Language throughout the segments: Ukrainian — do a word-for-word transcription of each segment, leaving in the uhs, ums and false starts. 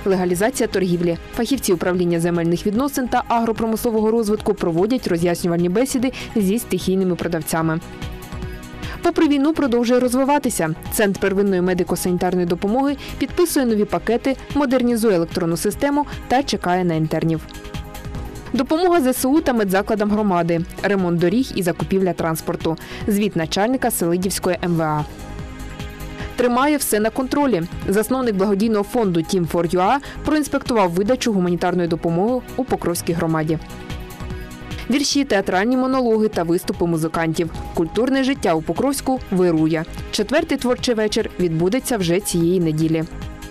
легалізація торгівлі. Фахівці управління земельних відносин та агропромислового розвитку проводять роз'яснювальні бесіди зі стихійними продавцями. Попри війну продовжує розвиватися. Центр первинної медико-санітарної допомоги підписує нові пакети, модернізує електронну систему та чекає на інтернів. Допомога зе се у та медзакладам громади, ремонт доріг і закупівля транспорту. Звіт начальника Селидівської ем ве а. Тримає все на контролі. Засновник благодійного фонду Тім фор ю а проінспектував видачу гуманітарної допомоги у Покровській громаді. Вірші, театральні монологи та виступи музикантів. Культурне життя у Покровську вирує. Четвертий творчий вечір відбудеться вже цієї неділі.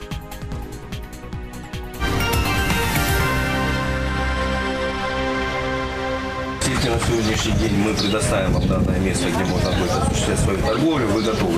Если на сегодняшний день мы предоставим вам данное место, где можно будет осуществлять свою торговлю, вы готовы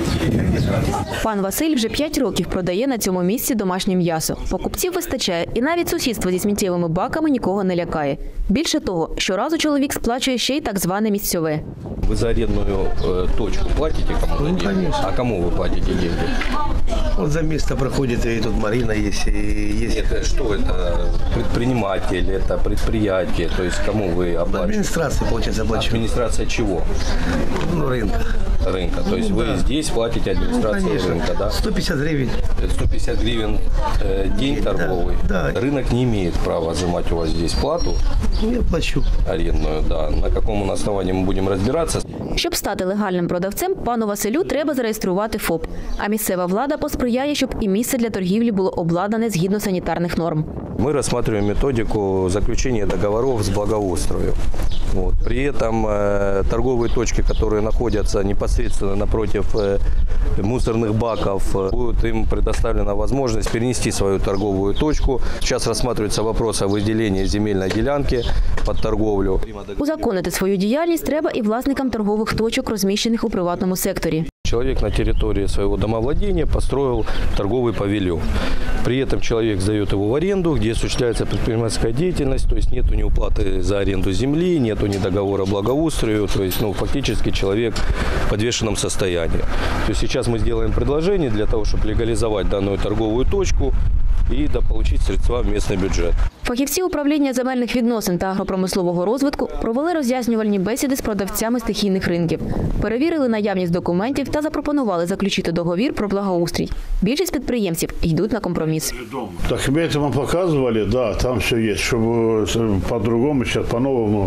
к Пан Василь вже п'ять років продає на цьому місці домашнє м'ясо. Покупців вистачає, і навіть сусідство зі сміттєвими баками нікого не лякає. Більше того, щоразу чоловік сплачує ще й так зване місцьове. Вы за арендную э, точку платите кому-то Ну, деньги? А кому вы платите деньги? Вот за место проходит, и тут Марина есть, и есть. Это что это? Предприниматель, это предприятие, то есть кому вы оплачиваете? Администрация, получается, оплачивает. Администрация чего? Ну, рынка. Рынка. То есть Ну, вы да. здесь платите администрации Ну, рынка, да? сто пятьдесят гривен. сто пятьдесят гривен э, день Да, торговый. да. Рынок не имеет права взимать у вас здесь плату Ну, я плачу. арендную, да. На каком основании мы будем разбираться. Щоб стати легальним продавцем, пану Василю треба зареєструвати ФОП. А місцева влада посприяє, щоб і місце для торгівлі було обладнане згідно санітарних норм. Мы рассматриваем методику заключения договоров с благоустрою. Вот. При этом э, торговые точки, которые находятся непосредственно напротив э, мусорных баков, э, будет им предоставлена возможность перенести свою торговую точку. Сейчас рассматривается вопрос о выделении земельной делянки под торговлю. Узаконити свою діяльність треба і власникам торгових точок, розміщених у приватному секторі. Человек на территории своего домовладения построил торговый павильон. При этом человек сдает его в аренду, где осуществляется предпринимательская деятельность, то есть нет ни уплаты за аренду земли, нет ни договора благоустрою, то есть ну, фактически человек в подвешенном состоянии. То есть сейчас мы сделаем предложение для того, чтобы легализовать данную торговую точку и дополучить средства в местный бюджет. Фахівці управління земельних відносин та агропромислового розвитку провели роз'яснювальні бесіди з продавцями стихійних ринків, перевірили наявність документів та запропонували заключити договір про благоустрій. Більшість підприємців йдуть на компроміс. Так мы это вам показывали, да, там все есть, чтобы по-другому, сейчас по-новому,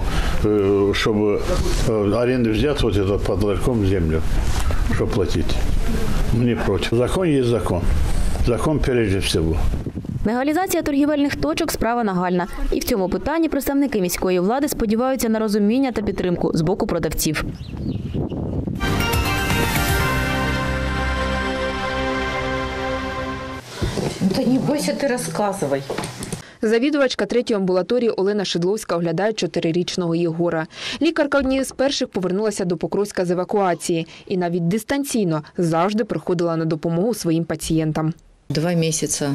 чтобы аренду взять вот это под ларьком землю, чтобы платить. Мы не против. Закон есть закон. Закон прежде всего. Легалізація торгівельних точок – справа нагальна. І в цьому питанні представники міської влади сподіваються на розуміння та підтримку з боку продавців. Та не бойся, ти розказуй. Завідувачка третьої амбулаторії Олена Шидловська оглядає чотирирічного Єгора. Лікарка однією з перших повернулася до Покровська з евакуації і навіть дистанційно завжди приходила на допомогу своїм пацієнтам. Два місяці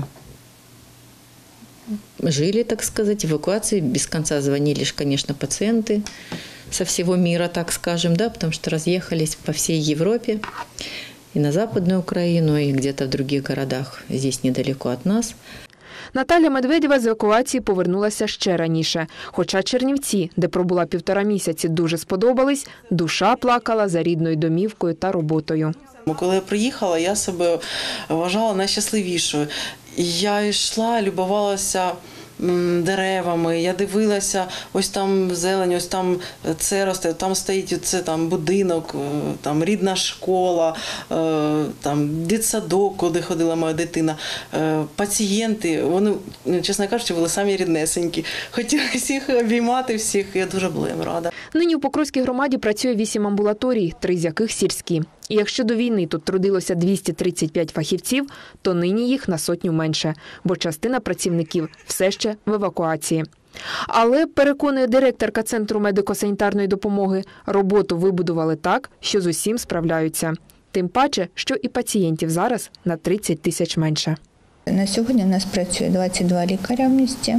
жили, так сказать, эвакуации. Без конца звонили, конечно, пациенты со всего мира, так скажем, да, потому что разъехались по всей Европе и на Западную Украину, и где-то в других городах здесь недалеко от нас. Наталя Медведєва з евакуації повернулася ще раніше. Хоча Чернівці, де пробула півтора місяці, дуже сподобались, душа плакала за рідною домівкою та роботою. Коли я приїхала, я себе вважала найщасливішою. Я йшла, любувалася деревами, я дивилася, ось там зелень, ось там це росте, там стоїть оце, там будинок, там рідна школа, там дитсадок, куди ходила моя дитина. Пацієнти, вони, чесно кажучи, були самі ріднесенькі. Хотіла всіх обіймати, всіх, я дуже була їм рада. Нині у Покровській громаді працює вісім амбулаторій, три з яких сільські. І якщо до війни тут трудилося двісті тридцять п'ять фахівців, то нині їх на сотню менше, бо частина працівників все ще в евакуації. Але, переконує директорка Центру медико-санітарної допомоги, роботу вибудували так, що з усім справляються. Тим паче, що і пацієнтів зараз на тридцять тисяч менше. На сьогодні у нас працює двадцять два лікаря в місті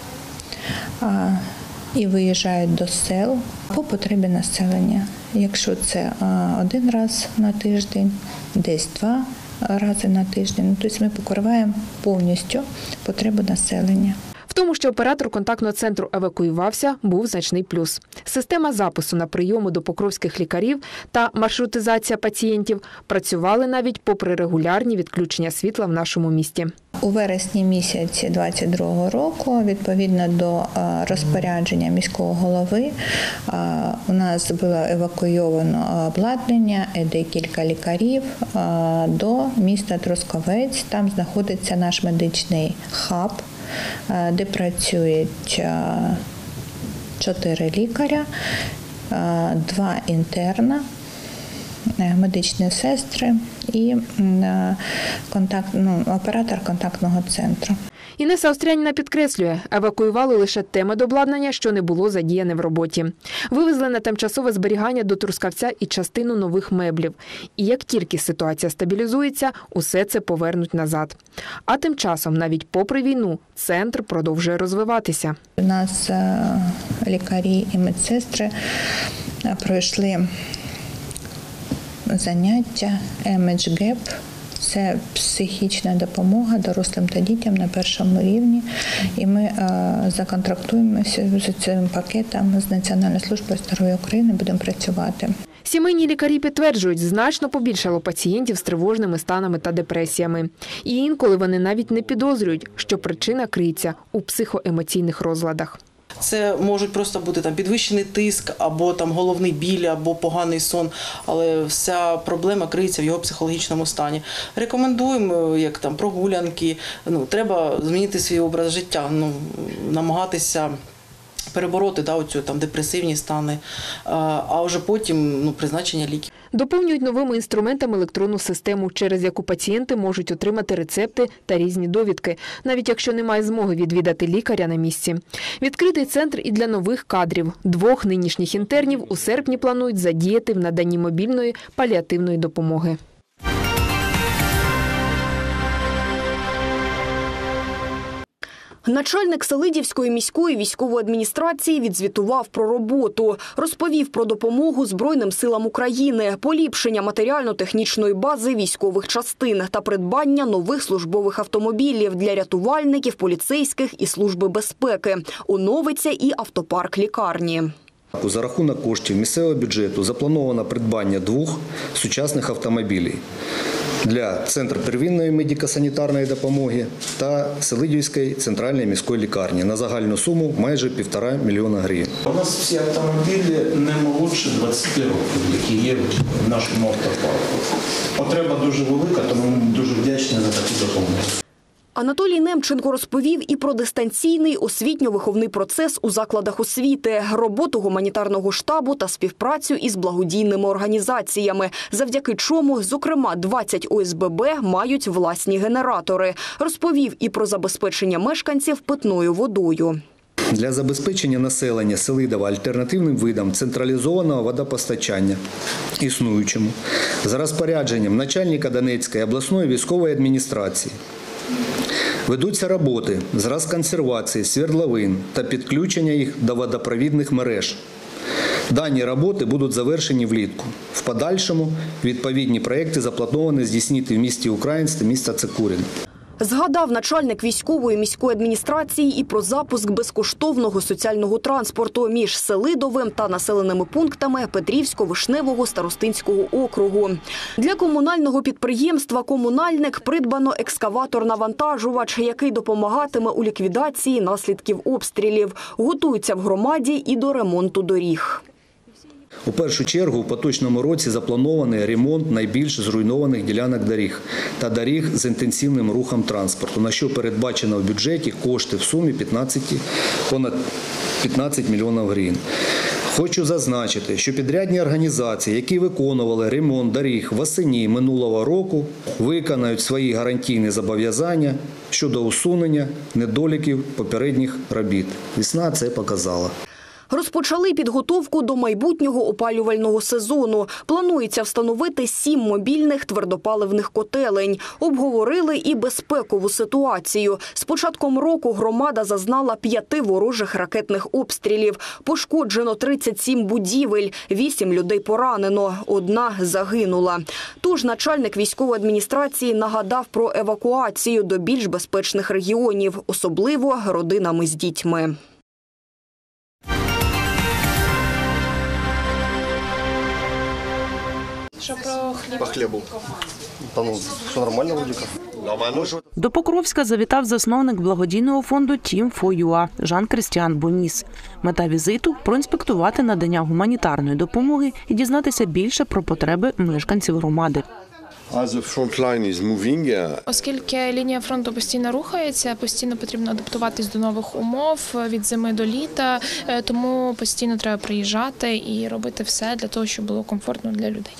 і виїжджають до сел по потребі населення. Якщо це один раз на тиждень, десь два, рази на тиждень. Тобто ми покриваємо повністю потребу населення. В тому, що оператор контактного центру евакуювався, був значний плюс. Система запису на прийоми до покровських лікарів та маршрутизація пацієнтів працювали навіть попри регулярні відключення світла в нашому місті. У вересні місяці двадцять другого року, відповідно до розпорядження міського голови, у нас було евакуйовано обладнання, декілька лікарів до міста Трускавець. Там знаходиться наш медичний хаб, де працюють чотири лікаря, два інтерна, медичні сестри і контакт, ну, оператор контактного центру. Інеса Остряніна підкреслює, евакуювали лише те медобладнання, що не було задіяне в роботі. Вивезли на тимчасове зберігання до Трускавця і частину нових меблів. І як тільки ситуація стабілізується, усе це повернуть назад. А тим часом, навіть попри війну, центр продовжує розвиватися. У нас лікарі і медсестри пройшли заняття Image Gap. Це психічна допомога дорослим та дітям на першому рівні. І ми законтрактуємося з цим пакетом з Національною службою здоров'я України, будемо працювати. Сімейні лікарі підтверджують, значно побільшало пацієнтів з тривожними станами та депресіями. І інколи вони навіть не підозрюють, що причина криється у психоемоційних розладах. Це можуть просто бути там підвищений тиск, або там головний біль, або поганий сон, але вся проблема криється в його психологічному стані. Рекомендуємо, як там прогулянки, ну, треба змінити свій образ життя, ну, намагатися перебороти да, оцю, там, депресивні стани, а вже потім ну, призначення ліків. Доповнюють новими інструментами електронну систему, через яку пацієнти можуть отримати рецепти та різні довідки, навіть якщо немає змоги відвідати лікаря на місці. Відкритий центр і для нових кадрів. Двох нинішніх інтернів у серпні планують задіяти в наданні мобільної паліативної допомоги. Начальник Селидівської міської військової адміністрації відзвітував про роботу, розповів про допомогу Збройним силам України, поліпшення матеріально-технічної бази військових частин та придбання нових службових автомобілів для рятувальників, поліцейських і служби безпеки. Оновиться і автопарк лікарні. За рахунок коштів місцевого бюджету заплановано придбання двох сучасних автомобілів для Центру первинної медико-санітарної допомоги та Селидівської центральної міської лікарні на загальну суму майже півтора мільйона гривень. У нас всі автомобілі не молодші двадцяти років, які є в нашому автопарку. Потреба дуже велика, тому ми дуже вдячні за таку допомогу. Анатолій Немченко розповів і про дистанційний освітньо-виховний процес у закладах освіти, роботу гуманітарного штабу та співпрацю із благодійними організаціями, завдяки чому, зокрема, двадцять о ес бе бе мають власні генератори. Розповів і про забезпечення мешканців питною водою. Для забезпечення населення Селидова альтернативним видом централізованого водопостачання існуючому за розпорядженням начальника Донецької обласної військової адміністрації ведуться роботи з розконсервації свердловин та підключення їх до водопровідних мереж. Дані роботи будуть завершені влітку. В подальшому відповідні проекти заплановані здійснити в місті Українськ та міста Цикурин. Згадав начальник військової міської адміністрації і про запуск безкоштовного соціального транспорту між Селидовим та населеними пунктами Петрівсько-Вишневого старостинського округу. Для комунального підприємства «Комунальник» придбано екскаватор-навантажувач, який допомагатиме у ліквідації наслідків обстрілів. Готуються в громаді і до ремонту доріг. У першу чергу у поточному році запланований ремонт найбільш зруйнованих ділянок доріг та доріг з інтенсивним рухом транспорту, на що передбачено в бюджеті кошти в сумі понад п'ятнадцять мільйонів гривень. Хочу зазначити, що підрядні організації, які виконували ремонт доріг восени минулого року, виконають свої гарантійні зобов'язання щодо усунення недоліків попередніх робіт. Весна це показала. Розпочали підготовку до майбутнього опалювального сезону. Планується встановити сім мобільних твердопаливних котелень. Обговорили і безпекову ситуацію. З початком року громада зазнала п'яти ворожих ракетних обстрілів. Пошкоджено тридцять сім будівель, вісім людей поранено, одна загинула. Тож начальник військової адміністрації нагадав про евакуацію до більш безпечних регіонів, особливо родинами з дітьми. Що про хліб? По хлібу. Та ну, все нормально вроде как. Нормально. До Покровська завітав засновник благодійного фонду Team фор ю а Жан-Крістіан Боніс. Мета візиту – проінспектувати надання гуманітарної допомоги і дізнатися більше про потреби мешканців громади. Оскільки лінія фронту постійно рухається, постійно потрібно адаптуватись до нових умов від зими до літа, тому постійно треба приїжджати і робити все для того, щоб було комфортно для людей.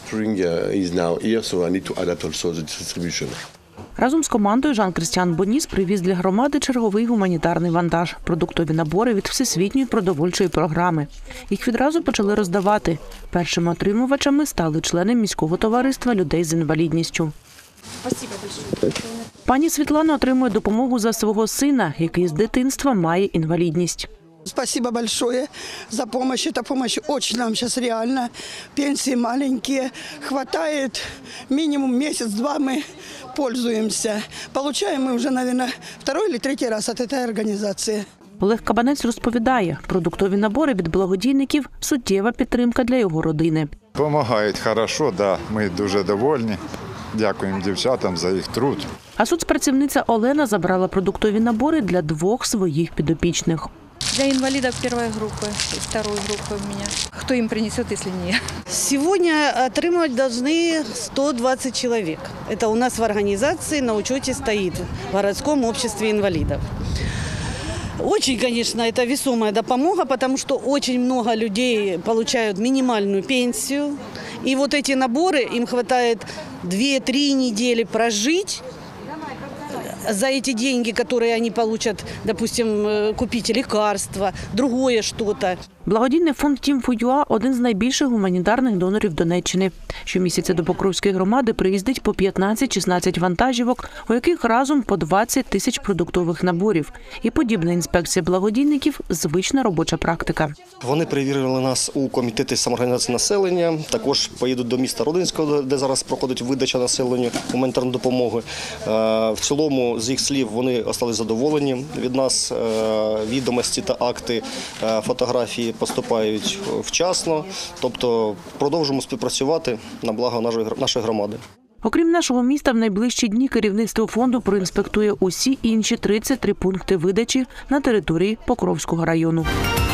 Разом з командою Жан-Крістіан Боніс привіз для громади черговий гуманітарний вантаж – продуктові набори від Всесвітньої продовольчої програми. Їх відразу почали роздавати. Першими отримувачами стали члени міського товариства людей з інвалідністю. Пані Світлана отримує допомогу за свого сина, який з дитинства має інвалідність. Спасибо большое за помощь. Эта помощь очень нам сейчас реально. Пенсии маленькие. Хватает минимум месяц-два мы пользуемся. Получаем мы уже, наверное, второй или третий раз от этой организации. Олег Кабанець розповідає, продуктові набори від благодійників – суттєва підтримка для його родини. Помагають хорошо, да, ми дуже довольні. Дякуємо дівчатам за їх труд. А соцпрацівниця Олена забрала продуктові набори для двох своїх підопічних. Для инвалидов первой группы и второй группы у меня. Кто им принесет, если не я? Сегодня отримывать должны сто двадцать человек. Это у нас в организации на учете стоит, в городском обществе инвалидов. Очень, конечно, это весомая допомога, потому что очень много людей получают минимальную пенсию. И вот эти наборы, им хватает две-три недели прожить за эти деньги, которые они получат, допустим, купить лекарства, другое что-то. Благодійний фонд Team фор ю а – один з найбільших гуманітарних донорів Донеччини. Щомісяця до Покровської громади приїздить по п'ятнадцять-шістнадцять вантажівок, у яких разом по двадцять тисяч продуктових наборів. І подібна інспекція благодійників – звична робоча практика. Вони перевірили нас у комітеті самоорганізації населення, також поїдуть до міста Родинського, де зараз проходить видача населенню гуманітарної допомоги. В цілому, з їх слів, вони остались задоволені від нас. Відомості та акти, фотографії поступають вчасно, тобто продовжуємо співпрацювати на благо нашої громади. Окрім нашого міста, в найближчі дні керівництво фонду проінспектує усі інші тридцять три пункти видачі на території Покровського району.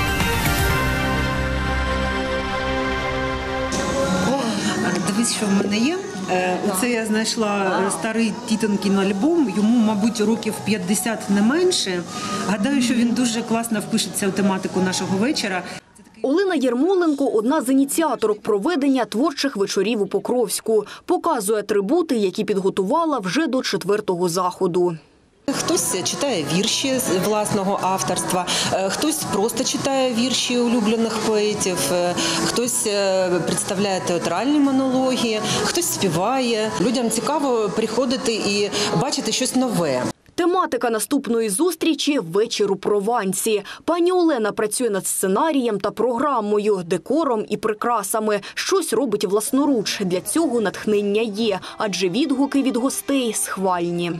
Дивись, що в мене є. Оце я знайшла старий тітонькин альбом, йому, мабуть, років п'ятдесят не менше. Гадаю, що він дуже класно впишеться в тематику нашого вечора. Олена Єрмоленко – одна з ініціаторок проведення творчих вечорів у Покровську. Показує атрибути, які підготувала вже до четвертого заходу. Хтось читає вірші власного авторства, хтось просто читає вірші улюблених поетів, хтось представляє театральні монологи, хтось співає. Людям цікаво приходити і бачити щось нове. Тематика наступної зустрічі – вечір у Провансі. Пані Олена працює над сценарієм та програмою, декором і прикрасами. Щось робить власноруч. Для цього натхнення є, адже відгуки від гостей схвальні.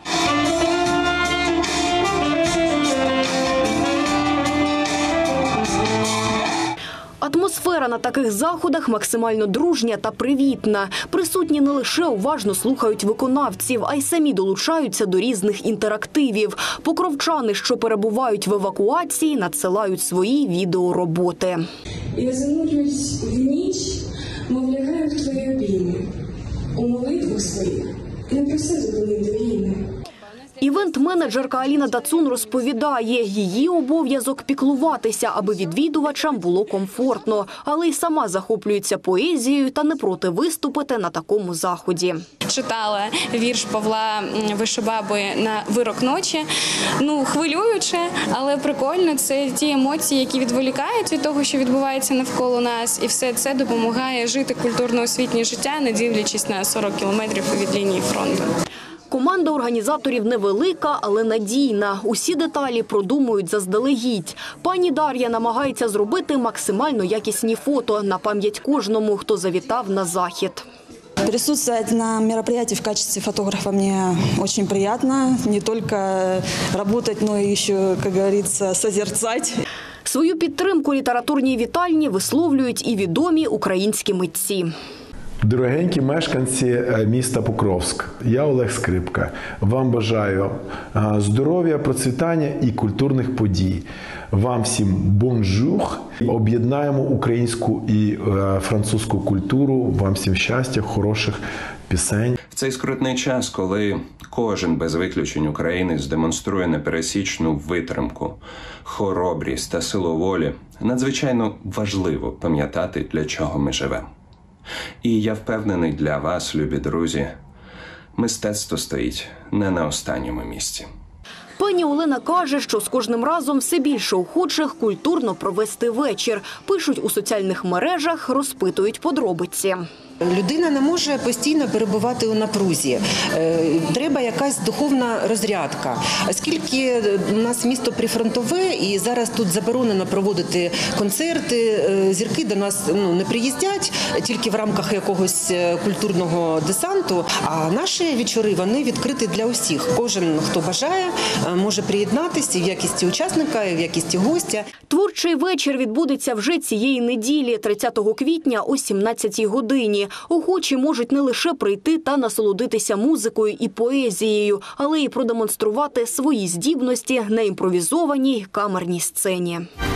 Атмосфера на таких заходах максимально дружня та привітна. Присутні не лише уважно слухають виконавців, а й самі долучаються до різних інтерактивів. Покровчани, що перебувають в евакуації, надсилають свої відеороботи. Я занурююсь в ніч, мов лягаю в твої обійми, у молитву своїх, не проси зупинити війни. Івент-менеджерка Аліна Дацун розповідає, її обов'язок піклуватися, аби відвідувачам було комфортно, але й сама захоплюється поезією та не проти виступити на такому заході. Читала вірш Павла Вишибаби на «Вирок ночі». Ну, хвилююче, але прикольно. Це ті емоції, які відволікають від того, що відбувається навколо нас. І все це допомагає жити культурно-освітнє життя, не дивлячись на сорок кілометрів від лінії фронту. Команда організаторів невелика, але надійна. Усі деталі продумують заздалегідь. Пані Дар'я намагається зробити максимально якісні фото на пам'ять кожному, хто завітав на захід. Присутствовать на мероприятии в качестве фотографа мне очень приятно. Не только работать, но и еще, как говорится, созерцать. Свою підтримку літературній вітальні висловлюють і відомі українські митці. Дорогенькі мешканці міста Покровськ, я Олег Скрипка. Вам бажаю здоров'я, процвітання і культурних подій. Вам всім бонжур. Об'єднаємо українську і французьку культуру. Вам всім щастя, хороших пісень. В цей скрутний час, коли кожен без виключень українець демонструє непересічну витримку, хоробрість та силу волі, надзвичайно важливо пам'ятати, для чого ми живемо. І я впевнений, для вас, любі друзі, мистецтво стоїть не на останньому місці. Пані Олена каже, що з кожним разом все більше охочих культурно провести вечір. Пишуть у соціальних мережах, розпитують подробиці. Людина не може постійно перебувати у напрузі. Треба якась духовна розрядка. Оскільки у нас місто прифронтове і зараз тут заборонено проводити концерти, зірки до нас ну, не приїздять тільки в рамках якогось культурного десанту, а наші вечори, вони відкриті для усіх. Кожен, хто бажає, може приєднатися в якості учасника, в якості гостя. Творчий вечір відбудеться вже цієї неділі, тридцятого квітня о сімнадцятій годині. Охочі можуть не лише прийти та насолодитися музикою і поезією, але й продемонструвати свої здібності на імпровізованій камерній сцені.